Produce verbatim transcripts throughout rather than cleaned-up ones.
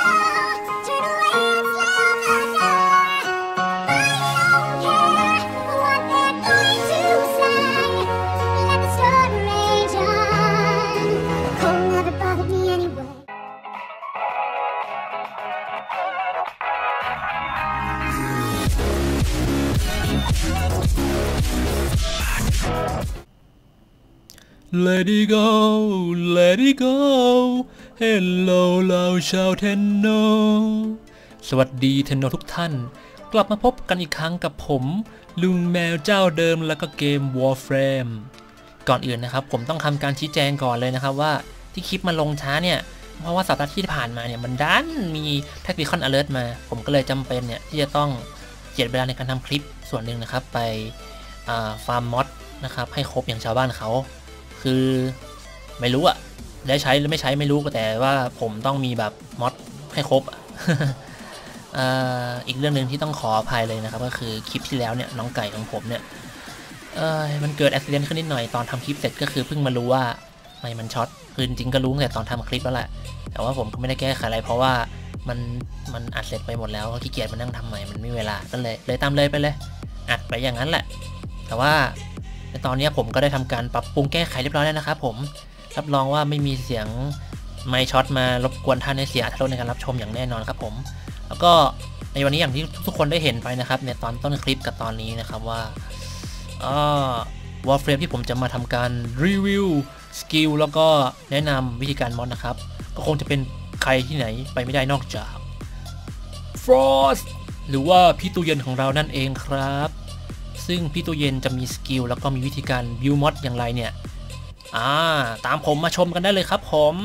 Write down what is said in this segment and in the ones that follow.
Let it go Let it go Hello เราชาวเทนโนสวัสดีเทนโนทุกท่านกลับมาพบกันอีกครั้งกับผมลุงแมวเจ้าเดิมแล้วก็เกม Warframe ก่อนอื่นนะครับผมต้องทำการชี้แจงก่อนเลยนะครับว่าที่คลิปมาลงช้าเนี่ยเพราะว่าสัปดาห์ที่ผ่านมาเนี่ยมันดันมี Tactical Alert มาผมก็เลยจำเป็นเนี่ยที่จะต้องเจียดเวลาในการทำคลิปส่วนหนึ่งนะครับไปฟาร์มมอดนะครับให้ครบอย่างชาวบ้านเขาคือไม่รู้อะได้ใช้หรือไม่ใช้ไม่รู้ก็แต่ว่าผมต้องมีแบบมอดให้ครบ อ, อีกเรื่องหนึ่งที่ต้องขออภัยเลยนะครับก็คือคลิปที่แล้วเนี่ยน้องไก่ของผมเนี่ยมันเกิดอุบัติเหตุขึ้นนิดหน่อยตอนทำคลิปเสร็จก็คือเพิ่งมารู้ว่าไม่มันช็อตคือจริงๆก็รู้ตั้งแต่ตอนทำคลิปแล้วแหละแต่ว่าผมก็ไม่ได้แก้ไขอะไรเพราะว่ามันมันอัดเสร็จไปหมดแล้วขี้เกียจมานั่งทำใหม่มันไม่มีเวลาก็เลยเลยตามเลยไปเลยอัดไปอย่างนั้นแหละแต่ว่าในตอนนี้ผมก็ได้ทำการปรับปรุงแก้ไขเรียบร้อยแล้วนะครับผมรับรองว่าไม่มีเสียงไมค์ช็อตมารบกวนท่านในเสียอรรถรสในการรับชมอย่างแน่นอนครับผมแล้วก็ในวันนี้อย่างที่ทุกคนได้เห็นไปนะครับในตอนต้นคลิปกับตอนนี้นะครับว่าอ่า Warframe ที่ผมจะมาทำการรีวิวสกิลแล้วก็แนะนำวิธีการมอดนะครับก็คงจะเป็นใครที่ไหนไปไม่ได้นอกจาก Frost หรือว่าพี่ตู้เย็นของเรานั่นเองครับซึ่งพี่ตู้เย็นจะมีสกิลแล้วก็มีวิธีการบิวมอดอย่างไรเนี่ยอ่าตามผมมาชมกันได้เลยครับผม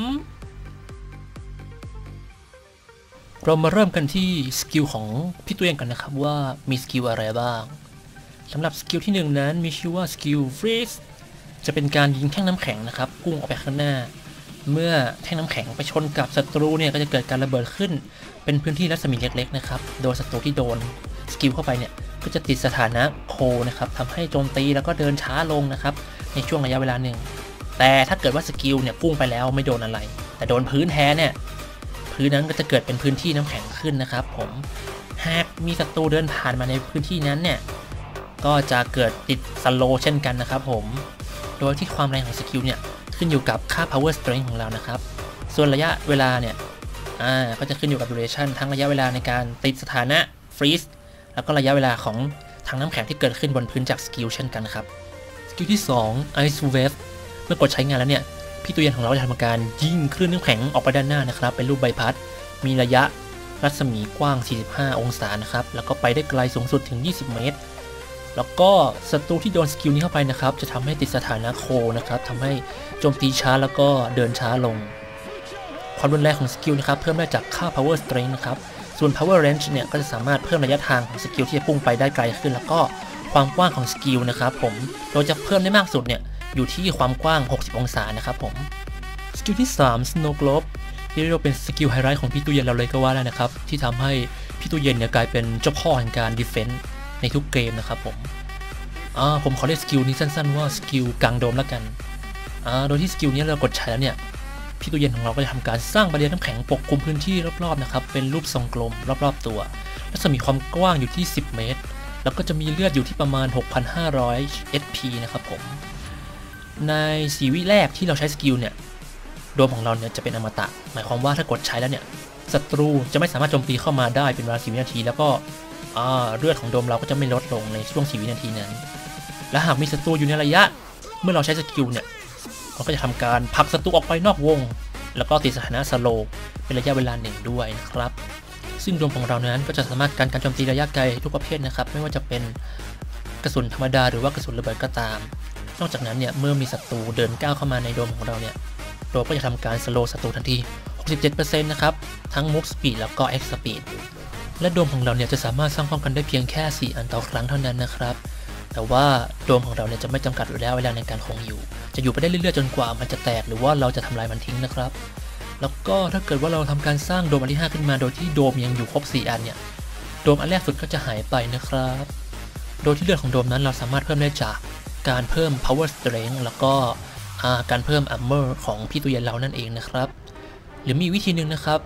เรามาเริ่มกันที่สกิลของพี่ตู้เย็นกันนะครับว่ามีสกิลอะไรบ้างสำหรับสกิลที่หนึ่งนั้นมีชื่อว่าสกิลฟรีซจะเป็นการยิงแท่งน้ำแข็งนะครับพุ่งออกไปข้างหน้าเมื่อแท่งน้ำแข็งไปชนกับศัตรูเนี่ยก็จะเกิดการระเบิดขึ้นเป็นพื้นที่รัศมีเล็กๆนะครับโดยศัตรูที่โดนสกิลเข้าไปเนี่ยก็จะติดสถานะโคนะครับทำให้โจมตีแล้วก็เดินช้าลงนะครับในช่วงระยะเวลาหนึ่งแต่ถ้าเกิดว่าสกิลเนี่ยพุ่งไปแล้วไม่โดนอะไรแต่โดนพื้นแท้เนี่ยพื้นนั้นก็จะเกิดเป็นพื้นที่น้ำแข็งขึ้นนะครับผมหากมีศัตรูเดินผ่านมาในพื้นที่นั้นเนี่ยก็จะเกิดติดสโลว์เช่นกันนะครับผมโดยที่ความแรงของสกิลเนี่ยขึ้นอยู่กับค่า power strength ของเรานะครับส่วนระยะเวลาเนี่ยอ่าก็จะขึ้นอยู่กับ duration ทั้งระยะเวลาในการติดสถานะ freeze แล้วก็ระยะเวลาของทางน้ำแข็งที่เกิดขึ้นบนพื้นจากสกิลเช่นกันครับสกิลที่สอง Ice Wave เมื่อกดใช้งานแล้วเนี่ยพี่ตู้เย็นของเราจะทำการยิงคลื่นน้ำแข็งออกไปด้านหน้านะครับเป็นรูปใบพัดมีระยะรัศมีกว้างสี่สิบห้าองศานะครับแล้วก็ไปได้ไกลสูงสุดถึงยี่สิบเมตรแล้วก็ศัตรูที่โดนสกิลนี้เข้าไปนะครับจะทำให้ติดสถานะโคนะครับทำให้โจมตีช้าแล้วก็เดินช้าลงความรุนแรงของสกิลนะครับเพิ่มได้จากค่า power strength นะครับส่วน power range เนี่ยก็จะสามารถเพิ่มระยะทางของสกิลที่จะพุ่งไปได้ไกลขึ้นแล้วก็ความกว้างของสกิลนะครับผมโดยจะเพิ่มได้มากสุดเนี่ยอยู่ที่ความกว้างหกสิบองศานะครับผมสกิลที่สาม snow globe ที่เรียกว่าเป็นสกิลไฮไลท์ของพี่ตู้เย็นเราเลยก็ว่าได้นะครับที่ทำให้พี่ตู้เย็นเนี่ยกลายเป็นเจ้าพ่อแห่งการ defense ในทุกเกมนะครับผมอ่าผมขอเรียกสกิลนี้สั้นๆว่าสกิลกลางโดมแล้วกันอ่าโดยที่สกิลนี้เรากดใช้แล้วเนี่ยพี่ตู้เย็นของเราก็จะทำการสร้างบาเรียร์น้ำแข็งปกคลุมพื้นที่รอบๆนะครับเป็นรูปทรงกลมรอบๆตัวและจะมีความกว้างอยู่ที่สิบเมตรแล้วก็จะมีเลือดอยู่ที่ประมาณ หกพันห้าร้อย เอช พี นะครับผมในสี่วิแรกที่เราใช้สกิลเนี่ยโดมของเราเนี่ยจะเป็นอมตะหมายความว่าถ้ากดใช้แล้วเนี่ยศัตรูจะไม่สามารถโจมตีเข้ามาได้เป็นเวลาสี่วินาทีแล้วก็เลือดของโดมเราก็จะไม่ลดลงในช่วงสี่วินาทีนั้นและหากมีศัตรูอยู่ในระยะเมื่อเราใช้สกิลเนี่ยเราก็จะทำการผลักศัตรูออกไปนอกวงแล้วก็ติดสถานะสโลว์เป็นระยะเวลาหนึ่งด้วยนะครับซึ่งโดมของเรานั้นก็จะสามารถการการโจมตีระยะไกลทุกประเภทนะครับไม่ว่าจะเป็นกระสุนธรรมดาหรือว่ากระสุนระเบิดก็ตามนอกจากนั้นเนี่ยเมื่อมีศัตรูเดินก้าวเข้ามาในโดมของเราเนี่ยโดมก็จะทำการสโลว์ศัตรูทันที หกสิบเจ็ดเปอร์เซ็นต์ นะครับทั้ง move speed แล้วก็ x speed และโดมของเราเนี่ยจะสามารถสร้างป้องกันได้เพียงแค่สี่อันต่อครั้งเท่านั้นนะครับแต่ว่าโดมของเราเนี่ยจะไม่จำกัดระยะเวลาในการคงอยู่จะอยู่ไปได้เรื่อยๆจนกว่ามันจะแตกหรือว่าเราจะทำลายมันทิ้งนะครับแล้วก็ถ้าเกิดว่าเราทำการสร้างโดมอันที่ห้าขึ้นมาโดยที่โดมยังอยู่ครบสี่อันเนี่ยโดมอันแรกสุดก็จะหายไปนะครับโดยที่เลือดของโดมนั้นเราสามารถเพิ่มได้จากการเพิ่ม power strength แล้วก็การเพิ่ม armor ของพี่ตู้เย็นเรานั่นเองนะครับหรือมีวิธีหนึ่งนะครับก็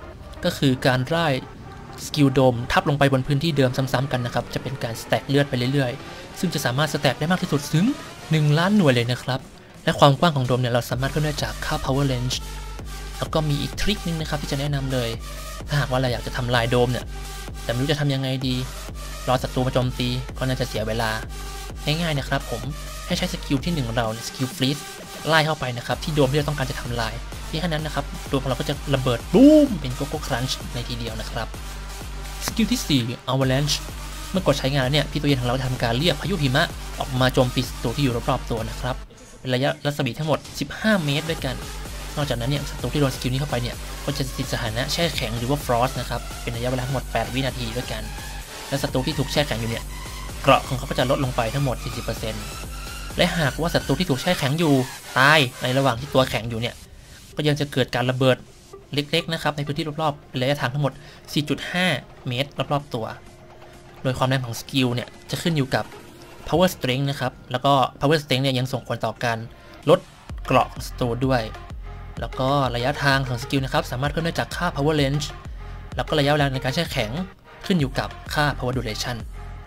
ก็คือการไล่สกิลโดมทับลงไปบนพื้นที่เดิมซ้ำๆกันนะครับจะเป็นการสแต็กเลือดไปเรื่อยๆซึ่งจะสามารถสแต็กได้มากที่สุดถึงหนึ่งล้านหน่วยเลยนะครับและความกว้างของโดมเนี่ยเราสามารถก็ได้จากค่า power range แล้วก็มีอีกทริคนึงนะครับที่จะแนะนำเลยถ้าหากว่าเราอยากจะทำลายโดมเนี่ยแต่ไม่รู้จะทำยังไงดีรอศัตรูมาโจมตีก็น่าจะเสียเวลาง่ายๆนะครับผมให้ใช้สกิลที่หนึ่งของเราสกิลฟรีซไล่เข้าไปนะครับที่โดมที่เราต้องการจะทำลายที่แค่นั้นนะครับโดมของเราก็จะระเบิดบูมเป็นโกโก้ครันช์ในทีเดียวนะครับสกิลที่สี่ avalanche เมื่อกดใช้งานแล้วเนี่ยพี่ตัวเย็นของเราจะทำการเรียกพายุหิมะออกมาโจมตีศัตรูที่อยู่รอบๆตัวนะครับเป็นระยะรัศมีทั้งหมดสิบห้าเมตรด้วยกันนอกจากนั้นเนี่ยศัตรูที่โดนสกิลนี้เข้าไปเนี่ยก็จะติดสถานะแช่แข็งหรือว่าฟรอสต์นะครับเป็นระยะเวลาทั้งหมดแปดวินาทีด้วยกันและศัตรูที่ถูกแช่แข็งอยู่เนี่ยเกราะของเขาก็จะลดลงไปทั้งหมด สี่สิบเปอร์เซ็นต์ และหากว่าศัตรูที่ถูกแช่แข็งอยู่ตายในระหว่างที่ตัวแข็งอยู่เนี่ยก็ยังจะเกิดการระเบิดเล็กๆนะครับในพื้นที่รอบๆเป็นระยะทางทั้งหมด สี่จุดห้า เมตรรอบๆตัวโดยความแรงของสกิลเนี่ยจะขึ้นอยู่กับ power strength นะครับแล้วก็ power strength เนี่ยยังส่งผลต่อการลดเกราะของศัตรูด้วยแล้วก็ระยะทางของสกิลนะครับสามารถเพิ่มได้จากค่า power range แล้วก็ระยะเวลาในการแช่แข็งขึ้นอยู่กับค่า power duration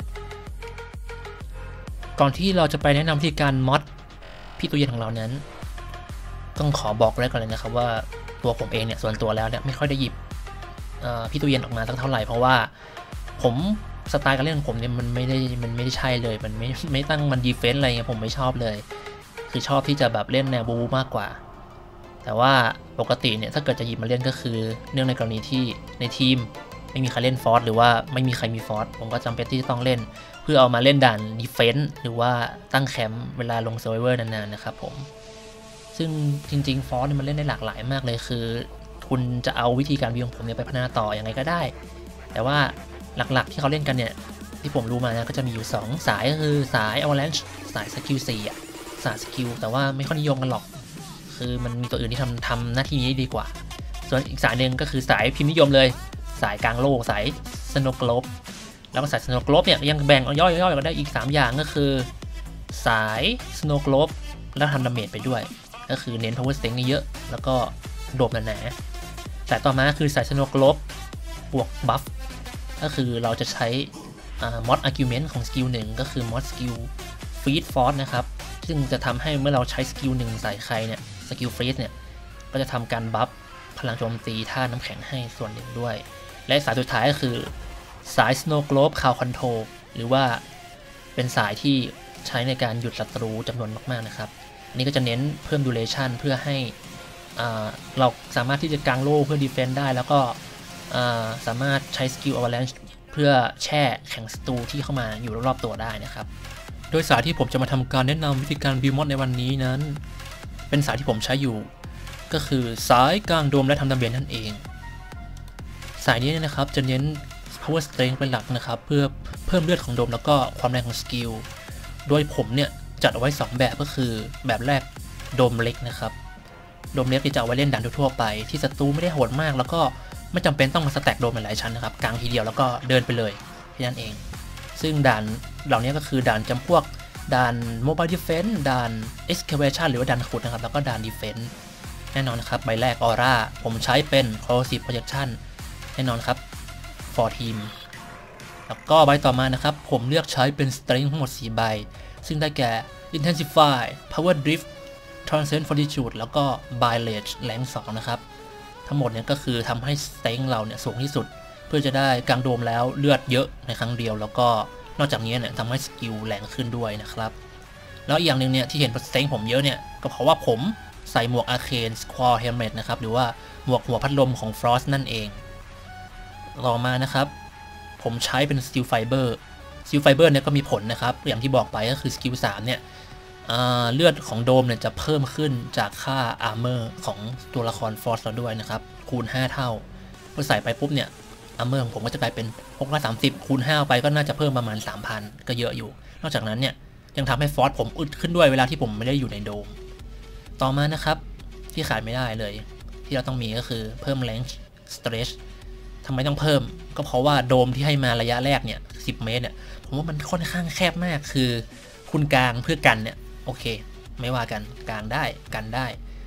ก่อนที่เราจะไปแนะนำวิธีการมอดพี่ตู้เย็นของเรานั้นต้องขอบอกไว้ก่อนเลยนะครับว่าตัวผมเองเนี่ยส่วนตัวแล้วเนี่ยไม่ค่อยได้หยิบพี่ตู้เย็นออกมาสักเท่าไหร่เพราะว่าผมสไตล์การเล่นของผมเนี่ยมันไม่ได้มันไม่ได้ใช่เลยมันไม่ไม่ตั้งมันดีเฟนส์อะไรเงี้ยผมไม่ชอบเลยคือชอบที่จะแบบเล่นแนวบูมากกว่าแต่ว่าปกติเนี่ยถ้าเกิดจะหยิบมาเล่นก็คือเนื่องในกรณีที่ในทีมไม่มีใครเล่นฟอร์สหรือว่าไม่มีใครมีฟอร์สผมก็จำเป็นที่จะต้องเล่นเพื่อเอามาเล่นด่านดีเฟนส์หรือว่าตั้งแคมป์เวลาลงเซอร์ไวเวอร์นานๆนะครับผมซึ่งจริงๆฟอร์สเนี่ยมันเล่นได้หลากหลายมากเลยคือคุณจะเอาวิธีการวิวของผมเนี่ยไปพัฒนาต่อยังไงก็ได้แต่ว่าหลักๆที่เขาเล่นกันเนี่ยที่ผมรู้มานะก็จะมีอยู่สองสายก็คือสาย Avalanche สายสกิลสี่อ่ะสายสกิลแต่ว่าไม่ค่อยนิยมกันหรอกคือมันมีตัวอื่นที่ทำทำหน้าที่นี้ดีกว่าส่วนอีกสายหนึ่งก็คือสายพิมพ์นิยมเลยสายกลางโลกสายสโนว์โกลบแล้วก็สายสโนว์โกลบเนี่ยยังแบ่งย่อยๆกันได้อีกสามอย่างก็คือสายสโนว์โกลบแล้วทำดาเมจไปด้วยก็คือเน้น power strength เยอะแล้วก็โดมหนาๆสายต่อมาคือสายสโนว์โกลบบวกบัฟก็คือเราจะใช้มอดอาร์กิวเมนต์ของสกิลหนึ่งก็คือมอดสกิลฟีดฟอร์สนะครับซึ่งจะทำให้เมื่อเราใช้สกิลหนึ่งใส่ใครเนี่ยสกิลฟีดเนี่ยก็จะทำการบัฟพลังโจมตีท่าน้ำแข็งให้ส่วนหนึ่งด้วยและสายสุดท้ายก็คือสาย Snow Globe Crowd Control หรือว่าเป็นสายที่ใช้ในการหยุดศัตรูจำนวนมากๆนะครับอันนี้ก็จะเน้นเพิ่ม duration เพื่อให้เราสามารถที่จะกางโล่เพื่อ defend ได้แล้วก็สามารถใช้สกิล Avalanche เพื่อแช่แข็งศัตรูที่เข้ามาอยู่รอบๆตัวได้นะครับโดยสายที่ผมจะมาทำการแนะนำวิธีการบิวมอดในวันนี้นั้นเป็นสายที่ผมใช้อยู่ก็คือสายกลางโดมและทำดาเมจนั่นเองสายนี้นะครับจะเน้น power strength เป็นหลักนะครับเพื่อเพิ่มเลือดของโดมแล้วก็ความแรงของสกิลโดยผมเนี่ยจัดเอาไว้สองแบบก็คือแบบแรกโดมเล็กนะครับโดมเล็กที่จะเอาไว้เล่นด่านทั่วไปที่ศัตรูไม่ได้โหดมากแล้วก็ไม่จำเป็นต้องมาสแต็กโดมหลายชั้นนะครับกลางทีเดียวแล้วก็เดินไปเลยแค่นั้นเองซึ่งด่านเหล่านี้ก็คือด่านจำพวกด่าน Mobile Defense ด่าน Excavation หรือว่าด่านขุดนะครับแล้วก็ด่าน Defense แน่นอนนะครับใบแรก Aura ผมใช้เป็น Corrosive Projection แน่นอนครับ for team แล้วก็ใบต่อมานะครับผมเลือกใช้เป็น Strength ทั้งหมดสี่ใบซึ่งได้แก่ Intensify Power Drift Transcend Fortitude แล้วก็ Bilage แรงสองนะครับทั้งหมดเนี่ยก็คือทำให้ Strength เราเนี่ยสูงที่สุดเพื่อจะได้กลางโดมแล้วเลือดเยอะในครั้งเดียวแล้วก็นอกจากนี้เนี่ยทำให้สกิลแรงขึ้นด้วยนะครับแล้วอีกอย่างหนึ่งเนี่ยที่เห็นสเต็งผมเยอะเนี่ยก็เพราะว่าผมใส่หมวกอาร์เคนสควอร์เฮลเมตนะครับหรือว่าหมวกหัวพัดลมของฟรอสต์นั่นเองต่อมานะครับผมใช้เป็นสกิลไฟเบอร์สกิลไฟเบอร์เนี่ยก็มีผลนะครับอย่างที่บอกไปก็คือสกิลสามเนี่ยเลือดของโดมเนี่ยจะเพิ่มขึ้นจากค่าอาร์เมอร์ของตัวละครฟรอสต์เราด้วยนะครับคูณห้าเท่าพอใส่ไปปุ๊บเนี่ยอาร์เมอร์ของผมก็จะกลายเป็นหกร้อยสามสิบคูณห้าไปก็น่าจะเพิ่มประมาณ สามพัน ก็เยอะอยู่นอกจากนั้นเนี่ยยังทำให้ฟอสผมอึดขึ้นด้วยเวลาที่ผมไม่ได้อยู่ในโดมต่อมานะครับที่ขาดไม่ได้เลยที่เราต้องมีก็คือเพิ่ม Range Stretch ทำไมต้องเพิ่มก็เพราะว่าโดมที่ให้มาระยะแรกเนี่ยสิบเมตรเนี่ยผมว่ามันค่อนข้างแคบมากคือคุณกลางเพื่อกันเนี่ยโอเคไม่ว่ากันกลางได้กันได้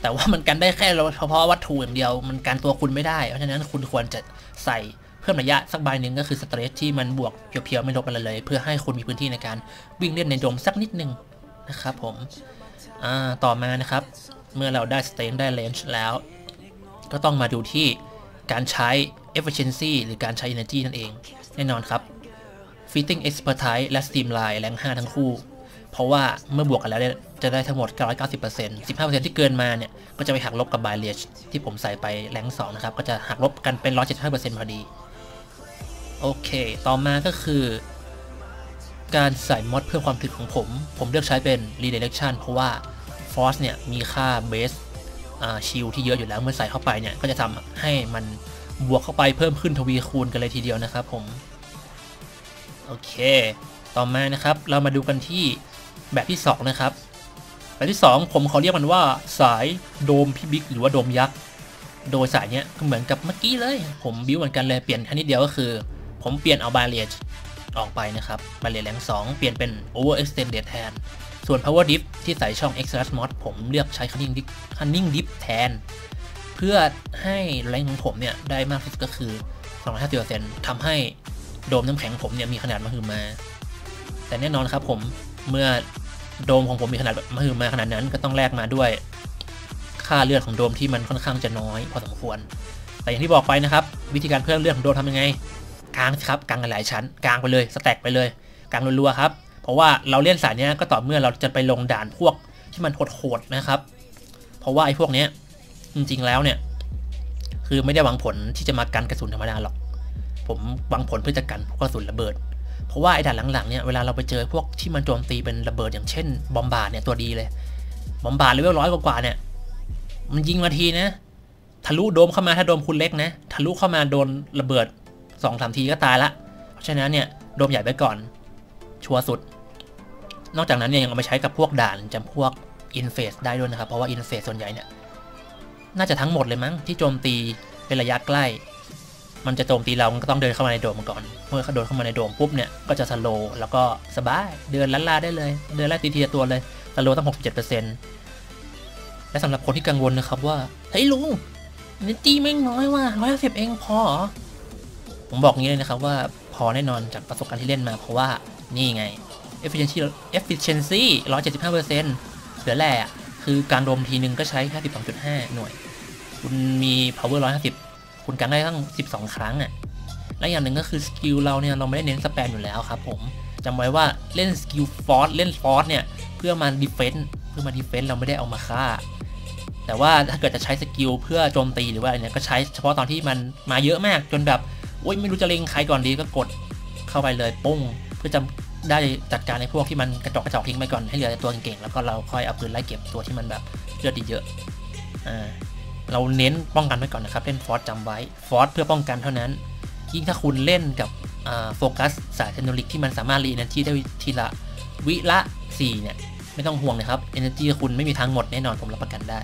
แต่ว่ามันกันได้แค่เฉพาะวัตถุอย่างเดียวมันกันตัวคุณไม่ได้เพราะฉะนั้นคุณควรจะใส่เพิ่มระยะสักใบหนึ่งก็คือสเตรทที่มันบวกเพียวๆไม่ลบอะไรเลยเพื่อให้คุณมีพื้นที่ในการวิ่งเล่นในโดมสักนิดนึงนะครับผมอ่าต่อมานะครับเมื่อเราได้สเตนได้เลนจ์แล้วก็ต้องมาดูที่การใช้ efficiency หรือการใช้ energy นั่นเองแน่นอนครับ fitting expertise และ streamline แรงห้าทั้งคู่เพราะว่าเมื่อบวกกันแล้วจะได้ทั้งหมด เก้าร้อยเก้าสิบเปอร์เซ็นต์ สิบห้าเปอร์เซ็นต์ ที่เกินมาเนี่ยก็จะไปหักลบกับ mileage ที่ผมใส่ไปแรงสองนะครับก็จะหักลบกันเป็น หนึ่งร้อยเจ็ดสิบห้าเปอร์เซ็นต์ พอดีโอเคต่อมาก็คือการใส่มอดเพิ่มความถึกของผมผมเลือกใช้เป็น redirection เพราะว่า force เนี่ยมีค่า base ชิลที่เยอะอยู่แล้วเมื่อใส่เข้าไปเนี่ยก็จะทำให้มันบวกเข้าไปเพิ่มขึ้นทวีคูณกันเลยทีเดียวนะครับผมโอเคต่อมานะครับเรามาดูกันที่แบบที่สองนะครับแบบที่สองผมเขาเรียกมันว่าสายโดมพี่บิ๊กหรือว่าโดมยักษ์โดยสายเนี้ยก็เหมือนกับเมื่อกี้เลยผมบิวเหมือนกันเลยเปลี่ยนแค่นิดเดียวก็คือผมเปลี่ยนเอาบาเรียออกไปนะครับบาเรียแรงสองเปลี่ยนเป็น over extended แทนส่วน power dip ที่ใส่ช่อง extra mod ผมเลือกใช้ cunning dip cunning dip แทนเพื่อให้แรงของผมเนี่ยได้มากที่สุดก็คือ สองร้อยห้าสิบเปอร์เซ็นต์ ทำให้โดมน้ำแข็งผมเนี่ยมีขนาดมหึมาแต่แน่นอนครับผมเมื่อโดมของผมมีขนาดมหึมาขนาดนั้นก็ต้องแลกมาด้วยค่าเลือดของโดมที่มันค่อนข้างจะน้อยพอสมควรแต่อย่างที่บอกไปนะครับวิธีการเพิ่มเลือดของโดมทำยังไงกางครับกางกันหลายชั้นกางไปเลยสแต็กไปเลยกางรัวๆครับเพราะว่าเราเล่นสายนี้ก็ต่อเมื่อเราจะไปลงด่านพวกที่มันโหดๆนะครับเพราะว่าไอ้พวกนี้จริงๆแล้วเนี่ยคือไม่ได้หวังผลที่จะมากันกระสุนธรรมดาหรอกผมหวังผลเพื่อจะกันพวกกระสุนระเบิดเพราะว่าไอ้ด่านหลังๆเนี่ยเวลาเราไปเจอพวกที่มันโจมตีเป็นระเบิดอย่างเช่นบอมบาร์ดเนี่ยตัวดีเลยบอมบาร์ดเลเวลร้อยกว่าๆเนี่ยมันยิงมาทีนะทะลุโดมเข้ามาถ้าโดมคุณเล็กนะทะลุเข้ามาโดนระเบิด สองสาม ทีก็ตายละเพราะฉะนั้นเนี่ยโดมใหญ่ไปก่อนชัวร์สุดนอกจากนั้นเนี่ยยังเอาไปใช้กับพวกด่านจำพวกอินเฟสได้ด้วยนะครับเพราะว่าอินเฟสส่วนใหญ่เนี่ยน่าจะทั้งหมดเลยมั้งที่โจมตีเป็นระยะใกล้มันจะโจมตีเรามันก็ต้องเดินเข้ามาในโดมก่อนเมื่อเขาโดนเข้ามาในโดมปุ๊บเนี่ยก็จะสโลว์แล้วก็สบายเดินลัดลาได้เลยเดินไล่ตีทีละตัวเลยสโลว์ตั้ง หกสิบเจ็ดเปอร์เซ็นต์ และสำหรับคนที่กังวลนะครับว่าเฮ้ยลุงนิตีไม่น้อยว่ะหนึ่งร้อยห้าสิบเองพอเหรอผมบอกงี้เลยนะครับว่าพอแน่นอนจากประสบการณ์ที่เล่นมาเพราะว่านี่ไง efficiency efficiency หนึ่งร้อยเจ็ดสิบห้าเปอร์เซ็นต์ เหลือแหละคือการโดมทีนึงก็ใช้แค่ สิบสองจุดห้า หน่วยคุณมี power หนึ่งร้อยห้าสิบคุณกันได้ตั้งสิบสองครั้งอ่ะและอย่างหนึ่งก็คือสกิลเราเนี่ยเราไม่ได้เน้นสแปมอยู่แล้วครับผมจำไว้ว่าเล่นสกิลฟอร์สเล่นฟอร์สเนี่ยเพื่อมาดีเฟนส์เพื่อมาดีเฟนส์เราไม่ได้เอามาฆ่าแต่ว่าถ้าเกิดจะใช้สกิลเพื่อโจมตีหรือว่าอะไรเนี่ยก็ใช้เฉพาะตอนที่มันมาเยอะมากจนแบบโอ๊ยไม่รู้จะเล็งใครก่อนดีก็กดเข้าไปเลยปุ้งเพื่อจะได้จัดการในพวกที่มันกระจอกกระจอกทิ้งไปก่อนให้เหลือแต่ตัวเก่งๆแล้วก็เราค่อยเอาปืนไล่เก็บตัวที่มันแบบเลือดดีเยอะอ่าเราเน้นป้องกันไว้ก่อนนะครับเล่นฟอร์สจำไว้ฟอร์สเพื่อป้องกันเท่านั้นยิ่งถ้าคุณเล่นกับโฟกัสสายเทคโนโลยีที่มันสามารถรีเอเนอร์จีได้ทีละวิละสี่เนี่ยไม่ต้องห่วงนะครับเอเนอร์จีคุณไม่มีทางหมดแน่นอนผมรับประกันได้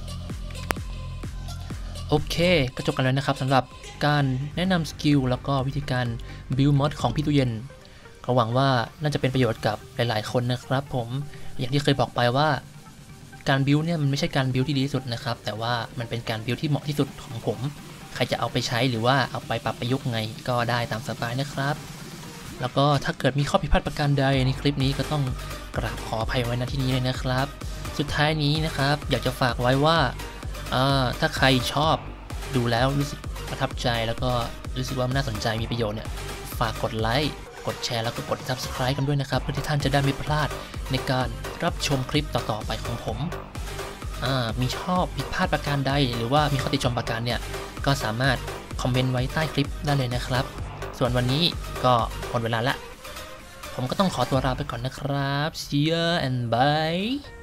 โอเคก็จบกันแล้วนะครับสำหรับการแนะนำสกิลแล้วก็วิธีการบิลด์มอดของพี่ตู้เย็นก็หวังว่าน่าจะเป็นประโยชน์กับหลายๆคนนะครับผมอย่างที่เคยบอกไปว่าการบิลด์เนี่ยมันไม่ใช่การบิลด์ที่ดีที่สุดนะครับแต่ว่ามันเป็นการบิลด์ที่เหมาะที่สุดของผมใครจะเอาไปใช้หรือว่าเอาไปปรับประยุกต์ไงก็ได้ตามสบายนะครับแล้วก็ถ้าเกิดมีข้อผิดพลาดประการใดในคลิปนี้ก็ต้องกราบขออภัยไว้ณที่นี้เลยนะครับสุดท้ายนี้นะครับอยากจะฝากไว้ว่าถ้าใครชอบดูแล้วรู้สึกประทับใจแล้วก็รู้สึกว่ามันน่าสนใจมีประโยชน์เนี่ยฝากกดไลค์กดแชร์แล้วก็กด ซับสไครบ์ กันด้วยนะครับเพื่อที่ท่านจะได้ไม่พลาดในการรับชมคลิปต่อๆไปของผมมีชอบผิดพลาดประการใดหรือว่ามีข้อติชมประการเนี่ยก็สามารถคอมเมนต์ไว้ใต้คลิปได้เลยนะครับส่วนวันนี้ก็หมดเวลาละผมก็ต้องขอตัวลาไปก่อนนะครับ see you and bye